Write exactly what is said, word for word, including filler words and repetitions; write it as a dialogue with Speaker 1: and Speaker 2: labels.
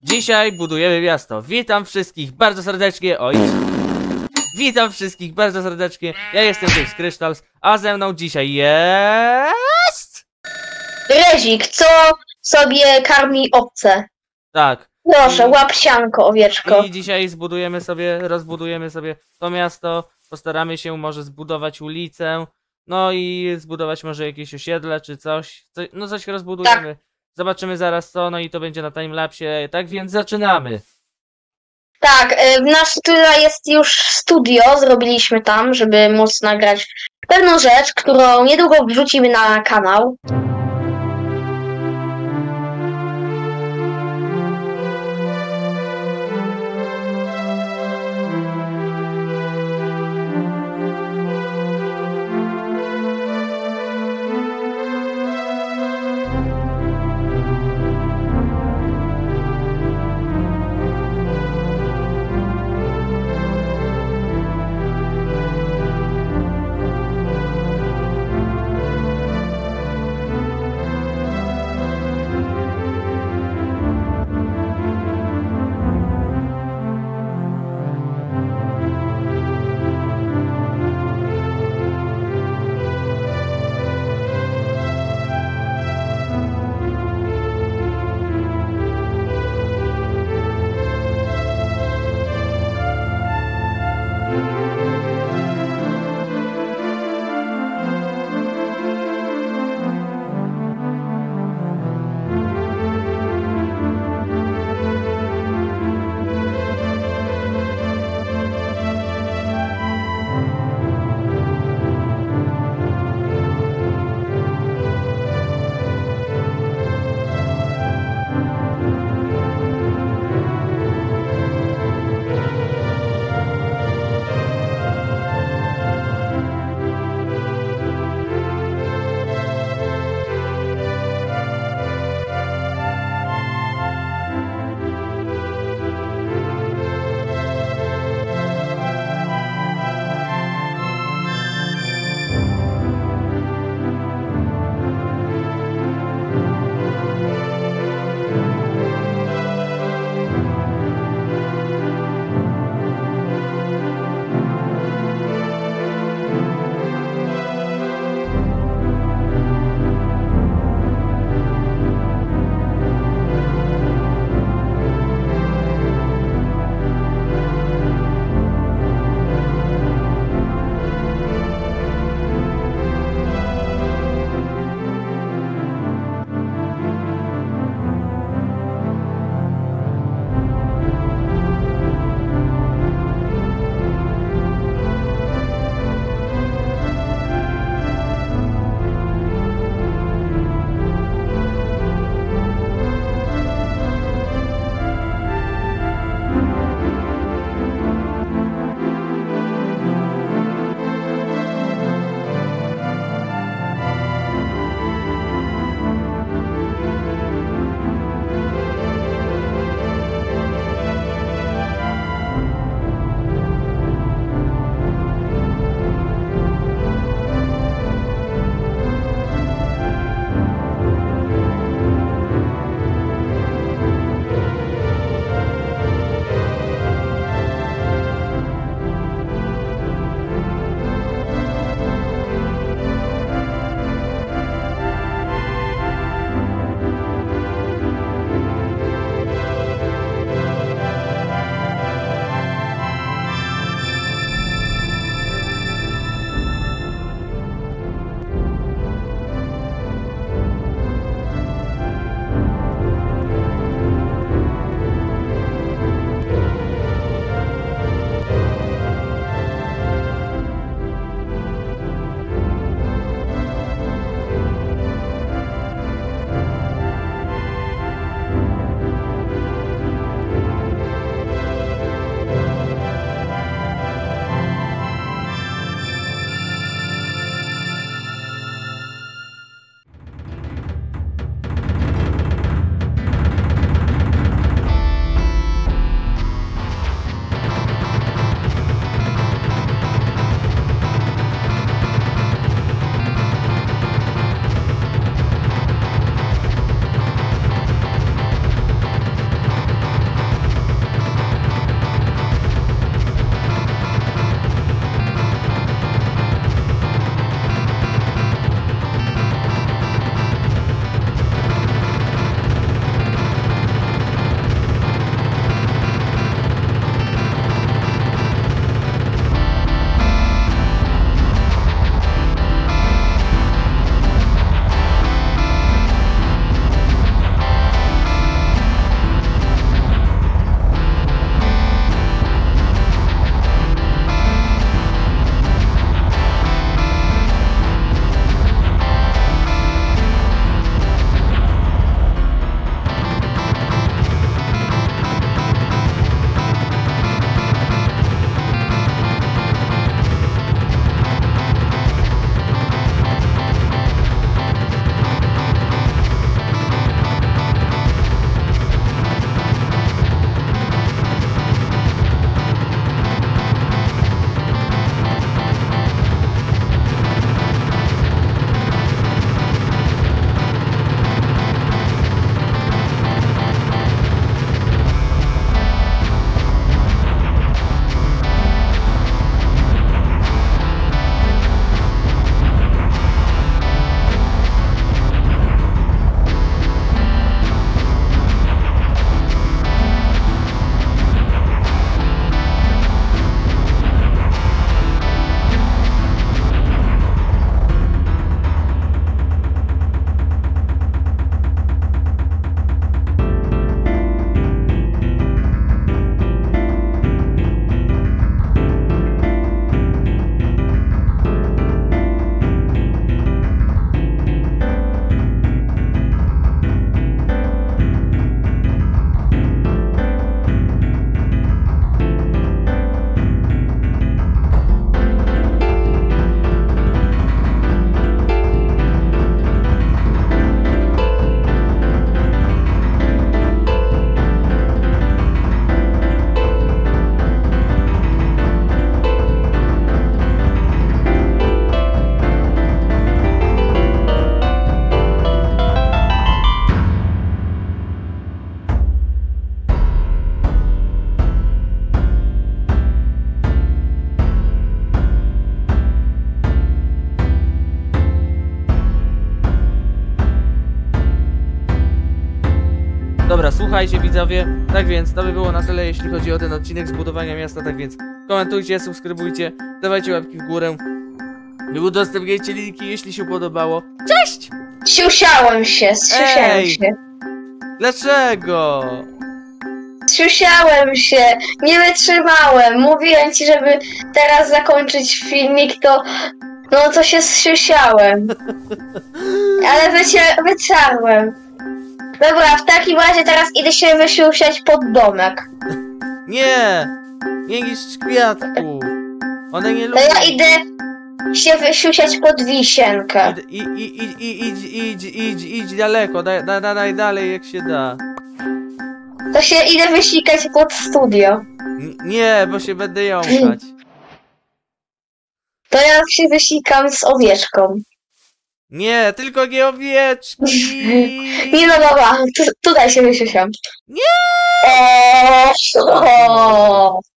Speaker 1: Dzisiaj budujemy miasto. Witam wszystkich bardzo serdecznie. Oj. Witam wszystkich bardzo serdecznie. Ja jestem James Krysztals, a ze mną dzisiaj jest...
Speaker 2: Rezik, co sobie karmi owce?
Speaker 1: Tak.
Speaker 2: Proszę,
Speaker 1: I-
Speaker 2: łap sianko, owieczko.
Speaker 1: I dzisiaj zbudujemy sobie, rozbudujemy sobie to miasto. Postaramy się może zbudować ulicę. No i zbudować może jakieś osiedle czy coś. Co, no coś rozbudujemy. Zobaczymy zaraz co, no i to będzie na timelapsie. Tak więc zaczynamy.
Speaker 2: Tak, y, w nas tutaj jest już studio, zrobiliśmy tam, żeby móc nagrać pewną rzecz, którą niedługo wrzucimy na kanał.
Speaker 1: słuchajcie widzowie, tak więc to by było na tyle, jeśli chodzi o ten odcinek zbudowania miasta, tak więc komentujcie, subskrybujcie, dawajcie łapki w górę i udostępniajcie linki, jeśli się podobało. Cześć!
Speaker 2: Siusiałem się, siusiałem
Speaker 1: Ej!
Speaker 2: się.
Speaker 1: Dlaczego?
Speaker 2: Siusiałem się, nie wytrzymałem. Mówiłem ci, żeby teraz zakończyć filmik, to no to się zsiusiałem. Ale wycie, wytarłem. Dobra, w takim razie teraz idę się wysiusiać pod domek.
Speaker 1: Nie! Nie niszcz kwiatków! One nie
Speaker 2: To
Speaker 1: lubią.
Speaker 2: ja idę się wysiusiać pod wisienkę.
Speaker 1: I, i, i, i, idź, idź, idź, idź daleko, daj, daj, daj, daj dalej jak się da.
Speaker 2: To się idę wysikać pod studio.
Speaker 1: N nie, bo się będę jąkać.
Speaker 2: To ja się wysikam z owieczką.
Speaker 1: Nie, tylko nie owieczki!
Speaker 2: Nie no dobra, tu, tutaj się wysiusiam.
Speaker 1: Nie!
Speaker 2: Eee, o.